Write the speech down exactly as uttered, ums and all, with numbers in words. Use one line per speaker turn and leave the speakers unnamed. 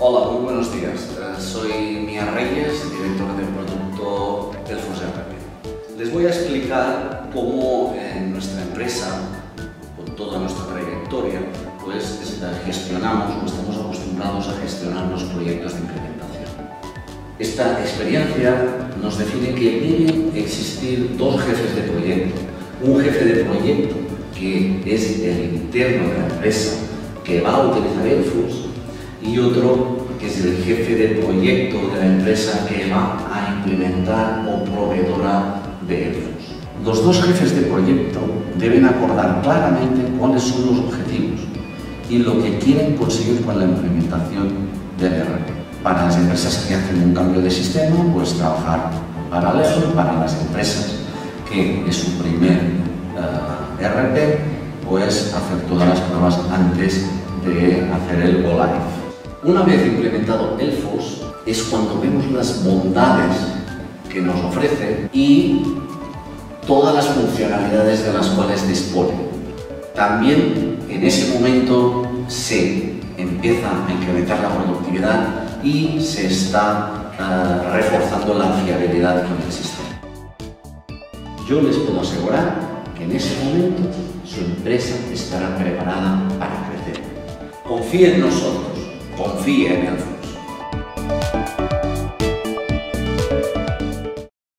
Hola, muy buenos días. Uh, soy Mía Reyes, director de producto Elfos R P. Les voy a explicar cómo en nuestra empresa, con toda nuestra trayectoria, pues gestionamos o estamos acostumbrados a gestionar los proyectos de implementación. Esta experiencia nos define que deben existir dos jefes de proyecto. Un jefe de proyecto que es el interno de la empresa que va a utilizar Elfos y otro que es el jefe de proyecto de la empresa que va a implementar o proveedora de Elfos. Los dos jefes de proyecto deben acordar claramente cuáles son los objetivos y lo que quieren conseguir con la implementación del R P. Para las empresas que hacen un cambio de sistema, pues trabajar en paralelo. Para las empresas que es su primer uh, R P, pues hacer todas las pruebas antes de hacer el Go Live. Una vez implementado Elfos, es cuando vemos las bondades que nos ofrece y todas las funcionalidades de las cuales dispone. También en ese momento se empieza a incrementar la productividad y se está uh, reforzando la fiabilidad con el sistema. Yo les puedo asegurar que en ese momento su empresa estará preparada para crecer. Confíe en nosotros, confíe en el